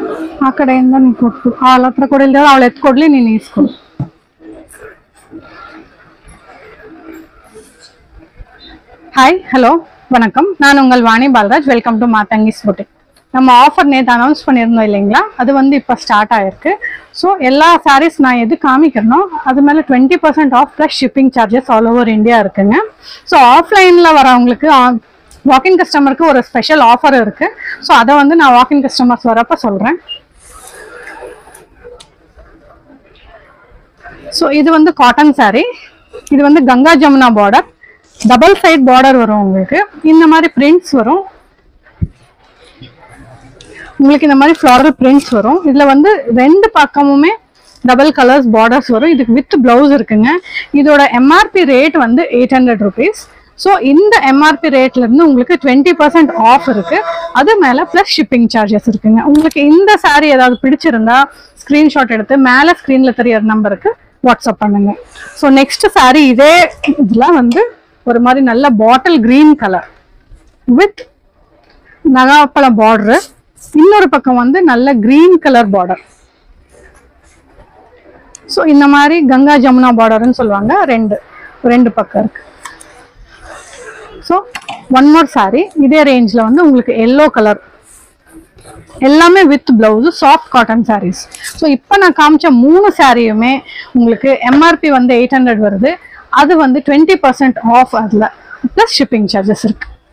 ಆ ಕಡೆಯಿಂದ ನೀನು ಕೊಟ್ಟು ಅವಳ ಹತ್ರ ಕೊಡಿಲ್ದ ಅವಳು ಎತ್ಕೊಡ್ಲಿ ನೀನು ಈಸ್ಕೊಡು. ஹாய் ஹலோ வணக்கம், நான் உங்கள் Vani Palraj. Welcome to Mathangi's boutique. நம்ம ஆஃபர் நேற்று அனௌன்ஸ் பண்ணியிருந்தோம் இல்லைங்களா, அது வந்து இப்போ ஸ்டார்ட் ஆயிருக்கு. ஸோ எல்லா சாரீஸ் நான் எது காமிக்கிறனோ அது மேலே 20% off plus shipping charges all over India இருக்குங்க. ஸோ ஆஃப்லைனில் வரவங்களுக்கு வாக்கின் கஸ்டமருக்கு ஒரு ஸ்பெஷல் ஆஃபர் இருக்குது. ஸோ அதை வந்து நான் வாக்கின் கஸ்டமர்ஸ் வரப்போ சொல்கிறேன். ஸோ இது வந்து காட்டன் சாரீ. இது வந்து Ganga Jamuna border, double side border வரும். உங்களுக்கு இந்த மாதிரி பிரிண்ட்ஸ் வரும். உங்களுக்கு இந்த மாதிரி ஃப்ளாரல் பிரிண்ட்ஸ் வரும். இதுல வந்து ரெண்டு பக்கமுமே டபுள் கலர்ஸ் பார்டர்ஸ் வரும். இதுக்கு வித் பிளவுஸ் இருக்குங்க. இதோட எம்ஆர்பி ரேட் வந்து 800 rupees. ஸோ இந்த எம்ஆர்பி ரேட்ல இருந்து உங்களுக்கு 20% ஆஃப் இருக்கு. அது மேல பிளஸ் ஷிப்பிங் சார்ஜஸ் இருக்குங்க. உங்களுக்கு இந்த சாரீ ஏதாவது பிடிச்சிருந்தா ஸ்கிரீன்ஷாட் எடுத்து மேல ஸ்கிரீன்ல தெரியற நம்பருக்கு வாட்ஸ்அப் பண்ணுங்க. ஸோ நெக்ஸ்ட் சாரீ இதே இதுல வந்து ஒரு மாதிரி நல்ல பாட்டில் கிரீன் கலர் வித் நகாப்பழம் பார்டர், இன்னொரு பக்கம் வந்து நல்ல கிரீன் கலர் பார்டர். ஸோ இந்த மாதிரி கங்கா ஜமுனா பார்டர்னு சொல்லுவாங்க. ரெண்டு பக்கம் இருக்கு. ஸோ ஒன் மோர் சாரீ இதே ரேஞ்சில் வந்து உங்களுக்கு எல்லோ கலர், எல்லாமே with blouse, soft cotton saris. So இப்போ நான் காமிச்ச 3 சாரியுமே உங்களுக்கு எம்ஆர்பி வந்து 800 வருது. அது வந்து 20% ஆஃப், அதில் ப்ளஸ் ஷிப்பிங் சார்ஜஸ் இருக்கு.